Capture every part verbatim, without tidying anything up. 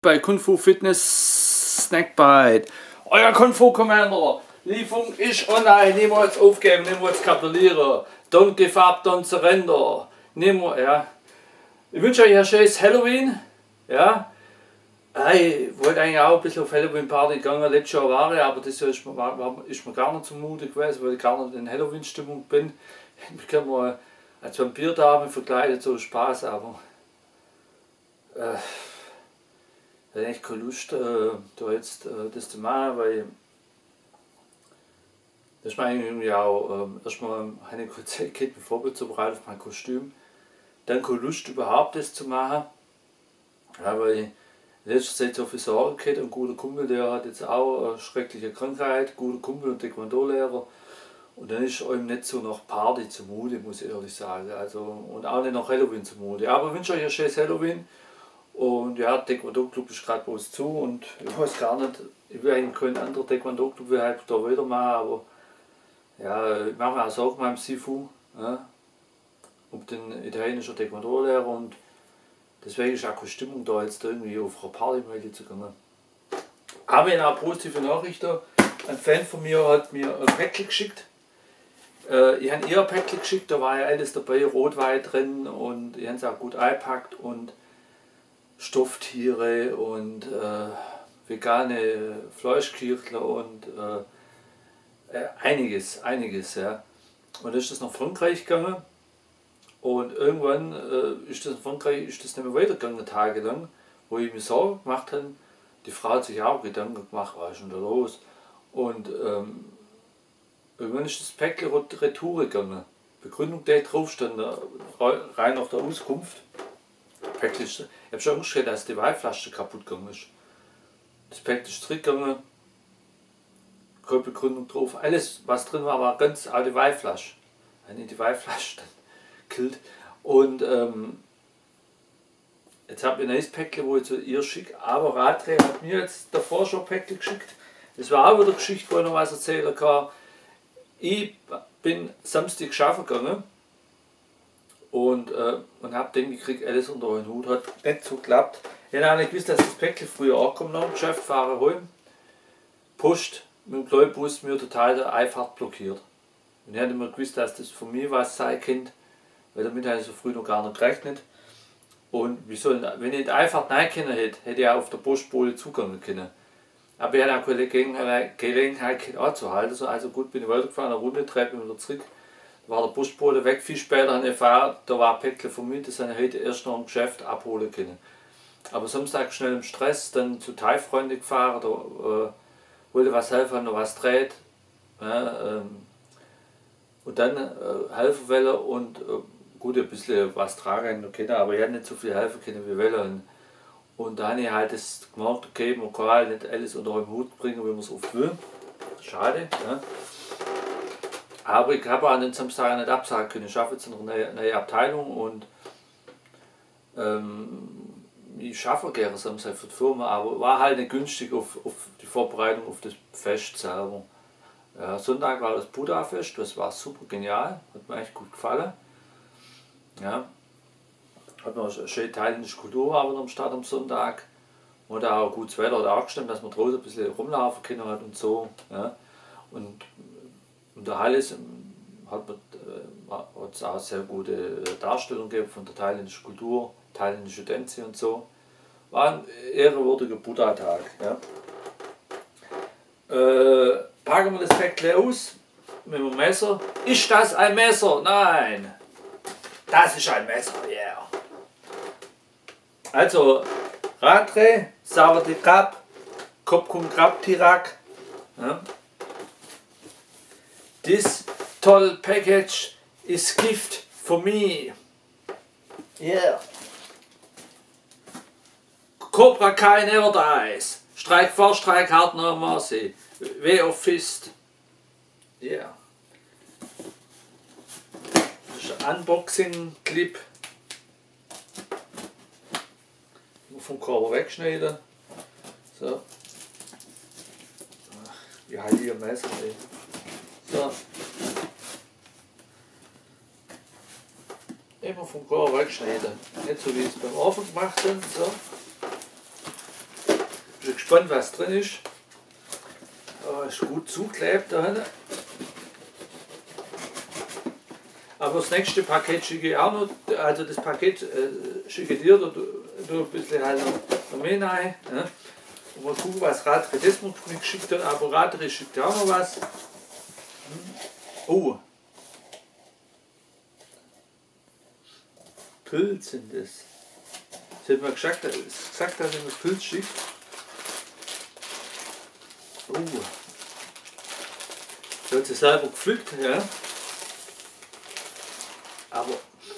bei Kung Fu Fitness Snackbite. Euer Kung Fu Commander. Lieferung ist online. Niemals aufgeben, niemals kapitulieren. Don't give up, don't surrender. Niemals, ja. Ich wünsche euch ein schönes Halloween. Ja. Ich wollte eigentlich auch ein bisschen auf Halloween Party gegangen, letztes Jahr war ich, aber das Jahr ist mir, war, ist mir gar nicht zumute gewesen, weil ich gar nicht in Halloween-Stimmung bin. Ich kann mal als Vampir-Dame verkleidet, so Spaß, aber äh, ich habe echt keine Lust, äh, da jetzt äh, das zu machen, weil das ist mir eigentlich irgendwie auch, äh, erstmal habe ich kurz Zeit gehabt, mich vorbereitet auf mein Kostüm, dann keine Lust überhaupt das zu machen, ja, weil ich in letzter Zeit so viel Sorge gehabt. Ein guter Kumpel, der hat jetzt auch eine schreckliche Krankheit, guter Kumpel und Taekwondo-Lehrer. Und dann ist einem nicht so nach Party zumute, muss ich ehrlich sagen. Also, und auch nicht nach Halloween zumute. Aber ich wünsche euch ein schönes Halloween. Und ja, der Taekwondo-Club ist gerade bei uns zu. Und ich weiß gar nicht, ich will eigentlich keinen anderen Taekwondo-Club halt da wieder machen. Aber ja, ich mache mir auch Sorgen beim Sifu. Ja, um den italienischen Taekwondo-Lehrer. Und deswegen ist auch keine Stimmung da, jetzt irgendwie auf eine Party zu gehen. Aber eine positive Nachricht da. Ein Fan von mir hat mir ein Päckchen geschickt. Äh, ich habe ihr ein Päckchen geschickt, da war ja alles dabei, Rotwein drin und ich habe es auch gut eingepackt und Stofftiere und äh, vegane Fleischkirchler und äh, äh, einiges, einiges. Ja. Und dann ist das nach Frankreich gegangen. Und irgendwann äh, ist das in Frankreich ist das nicht mehr weitergegangen, tagelang, wo ich mir Sorgen gemacht habe. Die Frau hat sich auch Gedanken gemacht, was ist denn da los? Und ähm, irgendwann ist das Päckchen retour gegangen. Begründung, der drauf stand, rein nach der Auskunft. Päckchen ist, ich habe schon Angst gehabt, dass die Weinflasche kaputt gegangen ist. Das Päckchen ist zurückgegangen, keine Begründung drauf. Alles, was drin war, war ganz alte Weinflasche. Nicht die Weinflasche. Killt. Und ähm, jetzt habe ich ein neues Päckchen, wo ich zu ihr schicke, aber Radre hat mir jetzt davor schon ein Päckchen geschickt. Das war auch wieder eine Geschichte, wo ich noch was erzählen kann. Ich bin Samstag schaffen gegangen und, äh, und habe den gekriegt, alles unter einen Hut, hat nicht so geklappt. Ich habe auch nicht gewusst, dass das Päckchen früher auch kommt, nach dem Geschäft fahre heim. Post mit dem Gläubus mir total der Einfahrt blockiert. Und ich hatte immer gewusst, dass das von mir was sein könnte. Weil damit habe ich so früh noch gar nicht gerechnet. Und wie soll, wenn ich einfach nein können hätte, hätte ich auch auf der Postbote zugangen können. Aber ich hatte auch keine Gelegenheit anzuhalten. Also gut, bin ich weitergefahren, eine Runde, Treppe wieder zurück. Da war der Postbote weg, viel später habe ich erfahren, da war ein Päckchen von mir, das habe ich heute erst noch im Geschäft abholen können. Aber Samstag schnell im Stress, dann zu Teilfreunden gefahren, da äh, wollte was helfen, noch was dreht. Ja, ähm, und dann äh, helfen wollen und äh, gut, ein bisschen was tragen können, aber ich hätte nicht so viel helfen können wie wollen. Und da habe ich halt das gemacht, okay, man kann halt nicht alles unter einen Hut bringen, wie man es oft will. Schade. Ja. Aber ich habe an den Samstag nicht absagen können. Ich schaffe jetzt eine neue, neue Abteilung und ähm, ich schaffe gerne Samstag für die Firma, aber war halt nicht günstig auf, auf die Vorbereitung auf das Fest selber. Ja, Sonntag war das Buddha-Fest, das war super genial, hat mir echt gut gefallen. Ja, hat noch eine schöne thailändische Kultur aber am Start am Sonntag. Und auch gutes Wetter hat auch gestimmt, dass man draußen ein bisschen rumlaufen können hat und so. Ja. Und in der Halle hat es äh, auch sehr gute Darstellung gegeben von der thailändischen Kultur, thailändische Tänze und so. War ein ehrenwürdiger Buddha-Tag. Ja. Äh, packen wir das Päckchen aus mit dem Messer. Ist das ein Messer? Nein! Das ist ein Messer, yeah! Also, Radre, Savati Krab, Kopkum Krab Tirak. Ja. This toll package is gift for me. Yeah! Cobra Kai never dies. Strike for strike hard no mercy. Way of fist. Yeah. Das ist ein Unboxing-Clip. Vom Körper wegschneiden. So. Wie halt hier ein Messer. Ey. So. Immer vom Körper wegschneiden. Nicht so wie es beim Anfang gemacht haben. So. bin gespannt, was drin ist. Oh, ist gut zugeklebt da hinten. Aber das nächste Paket schicke ich auch noch, also das Paket äh, schicke ich dir, da du ein bisschen halt noch mehr rein. Ja. Und mal gucken, was Radre das mir geschickt hat, aber Radre schickt auch noch was. Oh! Pilz sind das. Sie hat mir gesagt, gesagt dass er mir Pilz schickt. Oh! Sie hat sie selber gepflückt, ja. Aber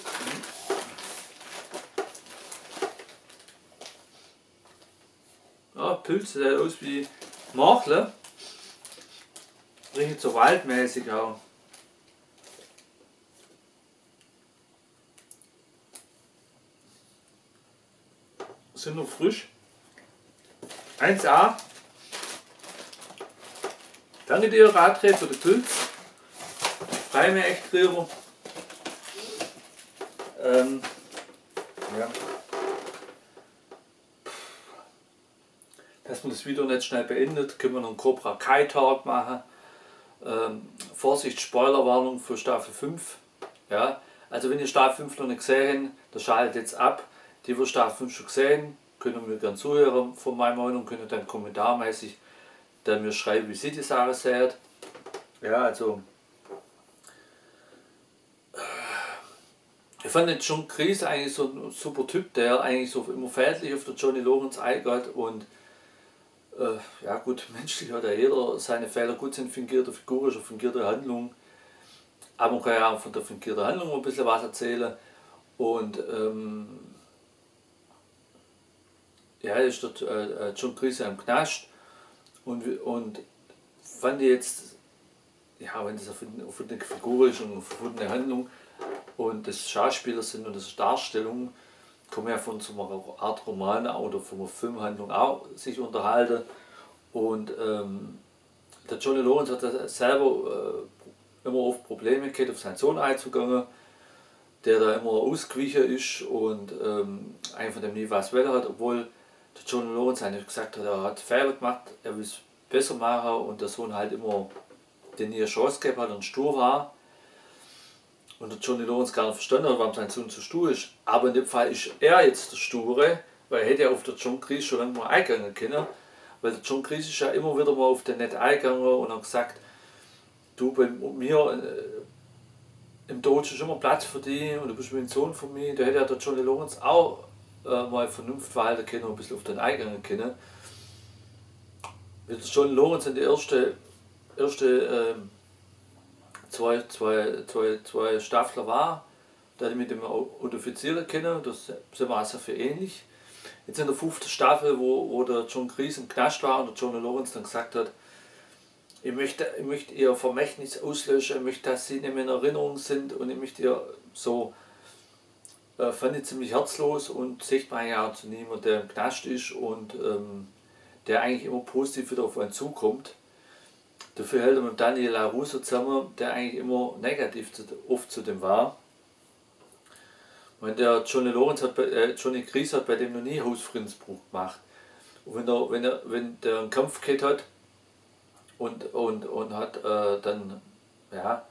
ja, Pilze sehen aus wie Machle. Riechen so waldmäßig auch. Sind noch frisch. eins A. Danke dir, Radre, für den Pilz. Freue mich echt drüber. Ähm, ja. Dass man das Video nicht schnell beendet, können wir noch einen Cobra Kai Tag machen. Ähm, Vorsicht, Spoilerwarnung für Staffel fünf. Ja, also wenn ihr Staffel fünf noch nicht gesehen habt, dann schaltet jetzt ab. Die, die Staffel fünf schon gesehen, können mir gerne zuhören von meiner Meinung, können dann kommentarmäßig dann mir schreiben, wie sie die Sache sehen. Ja, also ich fand den John Kreese eigentlich so ein super Typ, der eigentlich so immer väterlich auf der Johnny Lawrence eingeht und äh, ja gut, menschlich hat ja jeder seine Fehler, gut sind fingierte Figur, ist eine fingierte Handlung, aber man kann ja auch von der fingierten Handlung ein bisschen was erzählen und ähm, ja, ist dort äh, John Kreese im Knast und, und fand ich jetzt, ja, wenn das auf eine Figur ist und auf eine Handlung und das Schauspieler sind und das Darstellung, kann man ja von so einer Art Roman oder von einer Filmhandlung auch sich unterhalten. Und ähm, der Johnny Lawrence hat das selber äh, immer oft Probleme gehabt, auf seinen Sohn einzugehen, der da immer ausgewichen ist und ähm, einfach dem nie was wollen hat, obwohl der Johnny Lawrence eigentlich gesagt hat, er hat Fehler gemacht, er will es besser machen und der Sohn halt immer den nie eine Chance gegeben hat und stur war. Und der Johnny Lawrence gar nicht verstanden hat, warum sein Sohn so stur ist. Aber in dem Fall ist er jetzt der Sture, weil er hätte ja auf der John Kreese schon lange mal eingehen können. Weil der John Kreese ist ja immer wieder mal auf den Net eingegangen und hat gesagt, du, bei mir äh, im Tod ist immer Platz für dich und du bist wie ein Sohn von mir. Da hätte ja der Johnny Lawrence auch äh, mal Vernunft verhalten können und ein bisschen auf den eingehen können. Wie der Johnny Lawrence in der ersten erste, äh, Zwei, zwei, zwei, zwei Staffeln war, da ich mit dem identifizieren können, das sind wir also für ähnlich. Jetzt in der fünften Staffel, wo, wo der John Kreese im Knast war und der Johnny Lawrence dann gesagt hat, ich möchte, ich möchte ihr Vermächtnis auslöschen, ich möchte, dass sie nicht mehr in Erinnerung sind und ich möchte ihr so, äh, fand ich ziemlich herzlos und sieht man ja zu niemandem, der im Knast ist und ähm, der eigentlich immer positiv wieder auf einen zukommt. Dafür hält er mit Daniel LaRusso zusammen, der eigentlich immer negativ zu, oft zu dem war. Und der Johnny Lawrence hat bei, äh, Johnny Kreese hat bei dem noch nie Hausfriedensbruch gemacht. Und wenn er, wenn er, wenn der einen Kampf gehabt hat und, und, und hat äh, dann ja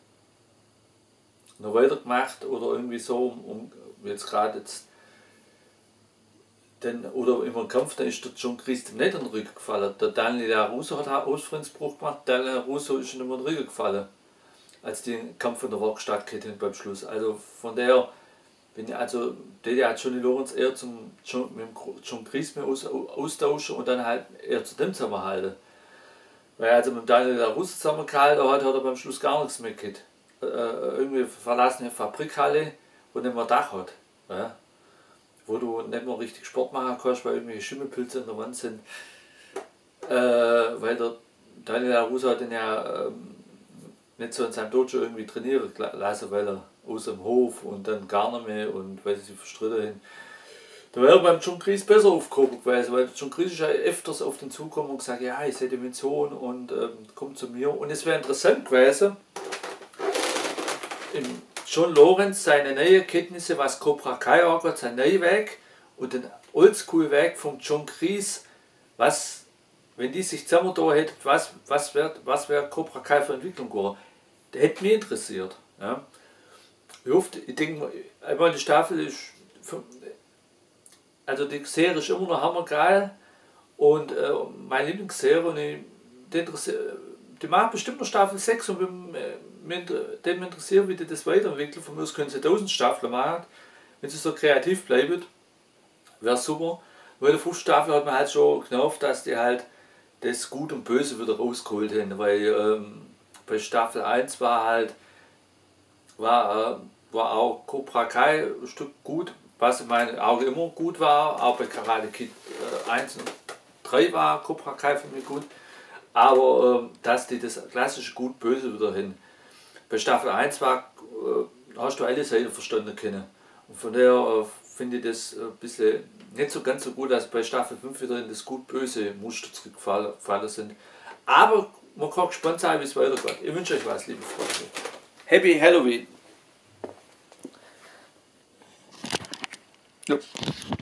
noch weitergemacht oder irgendwie so, um, um jetzt gerade jetzt Denn, oder im Kampf, dann ist der John Kreese nicht in den Rücken gefallen. Der Daniel LaRusso hat einen Ausfriedensbruch gemacht, Daniel LaRusso ist ihm in den Rücken gefallen, als die den Kampf von der Waage stattgefunden beim Schluss. Also von der, wenn ich also der hat Johnny Lawrence eher zum John, mit dem John Kreese mehr aus, austauschen und dann halt eher zu dem zusammenhalten. Weil er also mit Daniel LaRusso zusammengehalten hat, hat er beim Schluss gar nichts mehr gehabt. Äh, irgendwie verlassene Fabrikhalle, wo nicht mehr Dach hat. Ja? Wo du nicht mehr richtig Sport machen kannst, weil irgendwelche Schimmelpilze in der Wand sind. Äh, weil der Daniel LaRusso hat den ja ähm, nicht so in seinem Dojo irgendwie trainieren lassen, weil er aus dem Hof und dann gar nicht mehr und weil sie sich verstritten haben. Da wäre beim John Kreese besser aufgehoben gewesen, weil John Kreese ist ja öfters auf den zugekommen und gesagt, ja, ich sehe den Sohn und ähm, kommt zu mir. Und es wäre interessant gewesen, im John Lawrence seine neuen Kenntnisse, was Cobra Kai angeht, sein neuer Weg und den Oldschool-Weg vom John Kreese was, wenn die sich zusammen da hätten, was, was wäre was wär Cobra Kai für Entwicklung geworden? Das hätte mich interessiert. Ja. Ich hoffe, ich denke, einmal die Staffel ist, also die Serie ist immer noch hammergeil und äh, meine Lieblingsserie, und ich, die, die macht bestimmt noch Staffel sechs und bin, äh, mich, dem interessiert, wie die das weiterentwickeln. Von mir aus können sie tausend Staffeln machen, wenn sie so kreativ bleiben, wäre super. Bei der fünften Staffel hat man halt schon genervt, dass die halt das Gut und Böse wieder rausgeholt haben, weil ähm, bei Staffel eins war halt, war, äh, war auch Cobra Kai ein Stück gut, was in meinen Augen immer gut war, auch bei Karate Kid äh, eins und drei war Cobra Kai für mich gut, aber äh, dass die das klassische Gut-Böse wieder hin. Bei Staffel eins war, äh, hast du alle Seiten verstanden können. Und von daher äh, finde ich das ein bisschen nicht so ganz so gut, dass bei Staffel fünf wieder in das Gut-Böse Muster zurückgefallen sind. Aber man kann gespannt sein, wie es weitergeht. Ich wünsche euch was, liebe Freunde. Happy Halloween! Ja.